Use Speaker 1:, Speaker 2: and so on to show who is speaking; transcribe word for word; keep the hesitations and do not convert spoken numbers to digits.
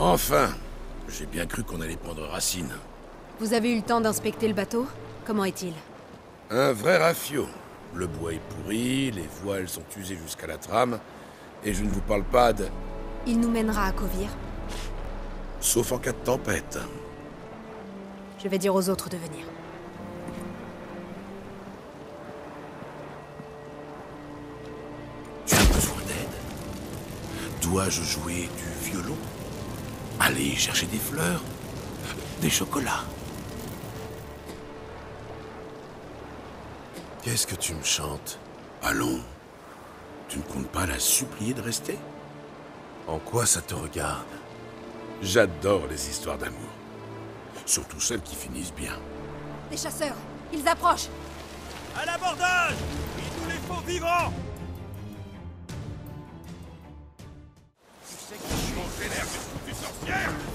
Speaker 1: Enfin! J'ai bien cru qu'on allait prendre racine.
Speaker 2: Vous avez eu le temps d'inspecter le bateau? Comment est-il?
Speaker 1: Un vrai rafio. Le bois est pourri, les voiles sont usées jusqu'à la trame, et je ne vous parle pas de...
Speaker 2: Il nous mènera à Kovir.
Speaker 1: Sauf en cas de tempête.
Speaker 2: Je vais dire aux autres de venir.
Speaker 1: Tu as besoin d'aide? Dois-je jouer du violon? Aller chercher des fleurs? Des chocolats?
Speaker 3: Qu'est-ce que tu me chantes?
Speaker 1: Allons. Tu ne comptes pas la supplier de rester?
Speaker 3: En quoi ça te regarde?
Speaker 1: J'adore les histoires d'amour. Surtout celles qui finissent bien.
Speaker 2: Des chasseurs! Ils approchent!
Speaker 4: À l'abordage! Il nous les faut vivants!
Speaker 1: Tu sais que je suis en vénère, cette foutue sorcière!